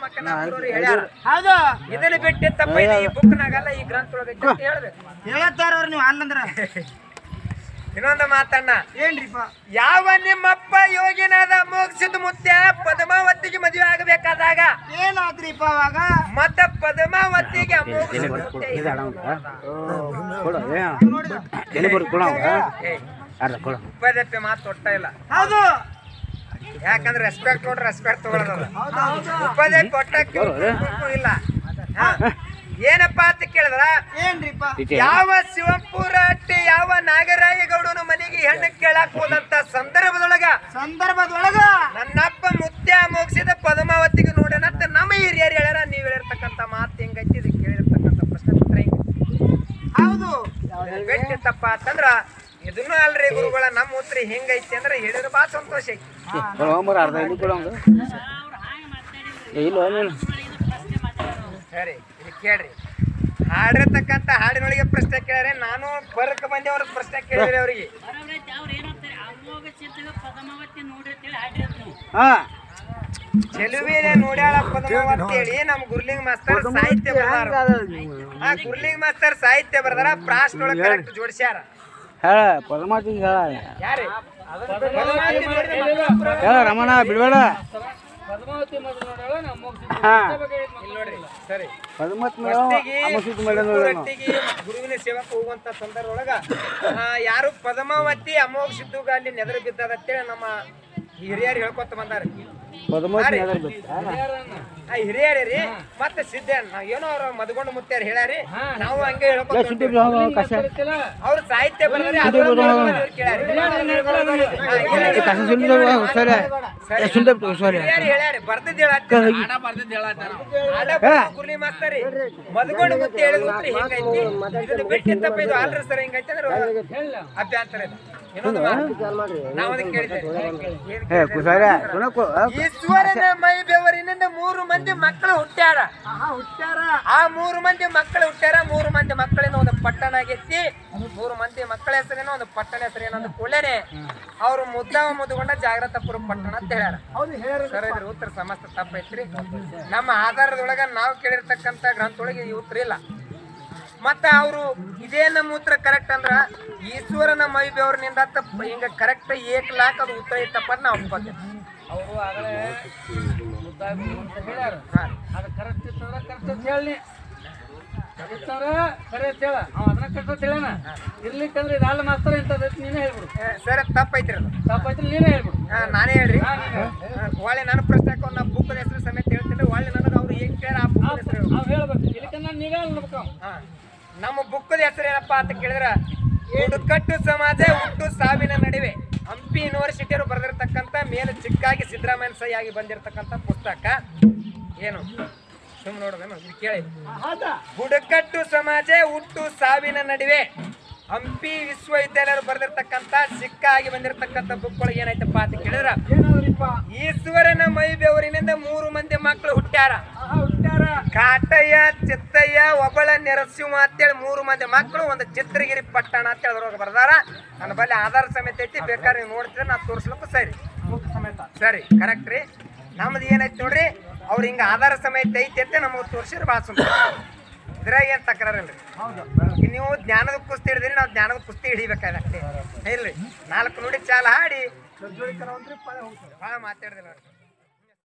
ಹೇಳ್ಯಾರ. ಹೌದು, ಇದನ್ನ ಬಿಟ್ಟು ತಪ್ಪೈತಿ ಈ ಬುಕ್ನಾಗಲ್ಲ, ಈ ಗ್ರಂಥದೊಳಗೆ ಅಂತ ಹೇಳ್ಬೇಕು. ಹೇಳತ್ತಾರ ಅವ್ರು ನೀವು ಅಲ್ಲಂದ್ರ. ಇನ್ನೊಂದು ಮಾತಣ್ಣ, ಏನ್ರಿಪ್ಪ? ಯಾವ ನಿಮ್ಮಪ್ಪ ಯೋಗಿನಾದ ಮೋಕ್ಷದ ಮುತ್ಯ ಪದ್ಮಾವತಿಗೆ ಮದುವೆ ಆಗಬೇಕಾದಾಗ ಏನಾದ್ರಿಪ್ಪ ಅವಾಗ? ಮತ್ತ ಪದ್ಮಾವತಿಗೆ ಉಪದಪ್ಪೆ ಮಾತು ಒಟ್ಟ ಇಲ್ಲ. ಹೌದು, ಯಾಕಂದ್ರೆ ರೆಸ್ಪೆಕ್ಟ್ ನೋಡ್ರಿ, ರೆಸ್ಪೆಕ್ಟ್ ತಗೊಳ್ಳೋದು. ಉಪದಪ್ಪೆ ಒಟ್ಟಕ್ಕೆ ಇಲ್ಲ. ಏನಪ್ಪಾ ಅಂತ ಕೇಳಿದ್ರ, ಏನ್ರಿಪ್ಪ? ಯಾವ ಶಿವಂಪುರ ಅಟ್ಟಿ ಯಾವ ನಾಗರಾಯಗೌಡನ ಮನೆಗೆ ಹೆಣ್ಣು ಕೇಳಾಕ್ ಹೋದಂತ ಸಂದರ್ಭದೊಳಗ ನನ್ನಪ್ಪ ಮುತ್ಯ ಮೋಗಿಸಿದ ಪದ್ಮಾವತಿಗೆ ನೋಡೋಣಂತ ನಮ್ಮ ಹಿರಿಯರು ಹೇಳ್ಯಾರ. ನೀವ್ ಹೇಳಿರ್ತಕ್ಕಂಥ ಮಾತು ಹೆಂಗೈತಿ, ಇದಕ್ಕೆ ಕೇಳಿರ್ತಕ್ಕಂಥ ಪ್ರಶ್ನೆ ಉತ್ತರ ಹೆಂಗ? ಹೌದು, ಬೆಟ್ಟಿತ್ತಪ್ಪ ಅಂತಂದ್ರ ಇದನ್ನು ಅಲ್ರಿ ಗುರುಗಳ, ನಮ್ಮ ಉತ್ತರ ಹೆಂಗೈತಿ ಅಂದ್ರೆ ಹೇಳಿದ್ರೆ ಬಹಳ ಸಂತೋಷ ಐತಿ. ಸರಿ, ಇದು ಕೇಳ್ರಿ. ಹಾಡಿರ್ತಕ್ಕಂಥ ಹಾಡಿನೊಳಗೆ ಪ್ರಶ್ನೆ ಕೇಳ್ಯಾರೆ, ನಾನು ಬರ್ಕ ಬಂದೆ ಅವ್ರಿಗೆ ಪ್ರಶ್ನೆ ಕೇಳಿದ್ರಿ ಅವ್ರಿಗೆ. ಚೆಲುವಿನೇ ನೋಡ್ಯಾಳ ಪದ್ಮಾವತಿ ಹೇಳಿ ನಮ್ ಗುರ್ಲಿಂಗ್ ಮಾಸ್ತರ್ ಸಾಹಿತ್ಯ ಬರ್ದಾರ. ಆ ಗುರ್ಲಿಂಗ್ ಮಾಸ್ತರ್ ಸಾಹಿತ್ಯ ಬರ್ದಾರ, ಪ್ರಾಸ್ನೊಳಗೆ ಕರೆಕ್ಟ್ ಜೋಡಿಸ್ಯಾರ. ರಮಣ ಬಿಡ್ಬೇಡ. ಗುರುವಿನ ಸೇವಕ್ಕೆ ಹೋಗುವಂತ ಸಂದರ್ಭದೊಳಗ ಯಾರು ಪದ್ಮಾವತಿ ಅಮೋಘ ಸಿದ್ದುಗ ಅಲ್ಲಿ ನೆದರು ಬಿದ್ದದ ಅಂತೇಳಿ ನಮ್ಮ ಹಿರಿಯರು ಹೇಳ್ಕೊತ ಬಂದಾರ. ಹಿರಿಯರಿ ಮತ್ತೆ ಸಿದ್ಧ ಏನೋ ಅವ್ರ ಮದ್ಗೊಂಡು ಮುತ್ಯಾರ ಹೇಳ್ಯಾರಿ, ನಾವು ಹಂಗೆ ಹೇಳ್ಕೊತ ಅವ್ರ ಸಾಹಿತ್ಯ ಬಂದ್ರೆ ಹೇಳ್ಯಾರಿ ಬರ್ದಿದ್ ಗುರ್ಲಿ ಮಾಸ್ತರಿ ಮದ್ಗೊಂಡು ಮುತ್ತಿ ಹೇಳಿದ್ ಹಿಂಗೈತಿ, ಇದನ್ನ ಬಿಟ್ಟು ತಪ್ಪ ಇದು ಆಲ್ರಿ ಸರ್ ಹಿಂಗೈತಿ ಅಂದ್ರೆ ಅಭ್ಯಂತರ ಇದೆ. ಈಶ್ವರನ ಮೈ ಬೆವರಿನಿಂದ 3 ಮಂದಿ ಮಕ್ಕಳು ಹುಟ್ಟ್ಯಾರ. ಆ 3 ಮಂದಿ ಮಕ್ಕಳು ಹುಟ್ಟ್ಯಾರ. 3 ಮಂದಿ ಮಕ್ಕಳಿಂದ ಒಂದು ಪಟ್ಟಣ ಆಗೈತಿ. 3 ಮಂದಿ ಮಕ್ಕಳ ಹೆಸರೇನೋ ಒಂದು ಪಟ್ಟಣ ಹೆಸರೇನೋ ಕೊಳ್ಳೇನೆ ಅವ್ರು ಮುದ್ದುಗೊಂಡ ಜಾಗ್ರತಪುರ ಪಟ್ಟಣ ಅಂತ ಹೇಳ್ಯಾರ. ಸರ್ ಇದ್ರ ಉತ್ತರ ಸಮಸ್ತ ತಪ್ಪೈತ್ರಿ. ನಮ್ಮ ಆಧಾರದೊಳಗ ನಾವು ಕೇಳಿರ್ತಕ್ಕಂಥ ಗ್ರಂಥದೊಳಗೆ ಈ ಉತ್ತರ ಇಲ್ಲ. ಮತ್ತ ಅವರು ಇದೇ ನಮ್ಮ ಉತ್ತರ ಕರೆಕ್ಟ್ ಅಂದ್ರ ಈಶ್ವರನ ಮೈ ಬೆವರಿನಿಂದ ಹಿಂಗ ಕರೆಕ್ಟ್ 1 ಲಾಖ ಅದು ಉತ್ತರ ಇತ್ತಪ್ಪ ನಾವು ಒಪ್ಕೋತೀವಿ. ಅವರು ಆಗಲೇ ಹೇಳ್ಯಾರ, ಅದು ಕರೆಕ್ಟ್ ಇತ್ತಂದ್ರ ಕರೆಕ್ಟ್ ಹೇಳಿ ಇರ್ಲಿಕ್ಕಂದ್ರೆ ಇದಲ್ಲ ಮಾಸ್ತರ ಇಂಥದ್ದು ನೀನೇ ಹೇಳ್ಬಿಡು. ಸರ್ ತಪ್ಪೈತ್ರಿ, ಅದು ತಪ್ಪೈತ್ರಿ, ನೀನೇ ಹೇಳ್ಬಿಡು. ನಾನೇ ಹೇಳ್ರಿ. ಒಳ್ಳೆ ನನ್ನ ಪ್ರಶ್ನೆ ಹಾಕೊಂಡು ನಾ ಬುಕ್ಕದ ಹೆಸರು ಸಮೇತ ಹೇಳ್ತೀನಿ. ಒಳ್ಳೆ ನನಗೆ ಅವ್ರು ಏನ್ ಕೇಳ ಆ ಬುಕ್ ಹೆಸರು ಹೇಳ್ಬೇಕು. ಇಲ್ಲಿಕಂದ್ರೆ ನೀವೇ ಹೇಳ್ಬೇಕು. ನಮ್ಮ ಬುಕ್ಕದ ಹೆಸರು ಏನಪ್ಪಾ ಅಂತ ಕೇಳಿದ್ರ ಬುಡಕಟ್ಟು ಸಮಾಜ ಹುಟ್ಟು ಸಾವಿನ ನಡುವೆ ಹಂಪಿ ಯೂನಿವರ್ಸಿಟಿಯವರು ಬರೆದಿರ್ತಕ್ಕಂಥ ಮೇಲೆ ಚಿಕ್ಕಾಗಿ ಸಿದ್ದರಾಮಯ್ಯ ಸಹಿ ಆಗಿ ಬಂದಿರತಕ್ಕಂಥ ಪುಸ್ತಕ ಏನು ಸುಮ್ ನೋಡೋದೇನು ಕೇಳಿ. ಬುಡಕಟ್ಟು ಸಮಾಜ ಹುಟ್ಟು ಸಾವಿನ ನಡುವೆ ಹಂಪಿ ವಿಶ್ವವಿದ್ಯಾಲಯರು ಬರೆದಿರ್ತಕ್ಕಂಥ ಸಿಕ್ಕಾಗಿ ಬಂದಿರತಕ್ಕಂಥ ಬುಕ್ ಒಳಗೆ ಏನಾಯ್ತಪ್ಪ ಅಂತ ಕೇಳಿದ್ರ ಈಶ್ವರನ ಮೈ ಬೆವರಿನಿಂದ 3 ಮಂದಿ ಮಕ್ಕಳು ಹುಟ್ಟ್ಯಾರ. ಕಾಟಯ್ಯ, ಚಿತ್ತಯ್ಯ, ಒಬ್ಬಳ ನರಸಿಂಹ ಅಂತೇಳಿ 3 ಮಂದಿ ಮಕ್ಕಳು ಒಂದು ಚಿತ್ರಗಿರಿ ಪಟ್ಟಣ ಅಂತ ಹೇಳಿದ್ರೊಳಗೆ ಬರ್ದಾರ. ನನ್ನ ಬಲ್ಲಿ ಆಧಾರ ಸಮೇತ ಐತಿ, ಬೇಕಾದ್ರೆ ನೀವು ನೋಡ್ತೀರ ನಾ ತೋರಿಸ್ಲಿಕ್ಕೂ ಸರಿ ಸರಿ ಕರೆಕ್ಟ್ ರೀ. ನಮ್ದು ಏನೈತಿ ನೋಡ್ರಿ, ಅವ್ರು ಹಿಂಗ ಆಧಾರ ಸಮೇತ ಐತಿ ಅಂತ ನಮಗೆ ತೋರಿಸಿದ್ರೆ ಭಾಳ ಸುಂದರ. ಇದ್ರಾಗ ಏನು ತಕರಾರಿಲ್ರಿ. ನೀವು ಜ್ಞಾನದ ಕುಸ್ತಿ ಹಿಡಿದ್ರಿ, ನಾವು ಜ್ಞಾನದ ಕುಸ್ತಿ ಹಿಡಿಬೇಕಾಗತ್ತೆ ಇಲ್ರಿ. 4 ನುಡಿ ಚಾಲ ಹಾಡಿ ಭಾಳ ಮಾತಾಡಿದಿಲ್ಲ.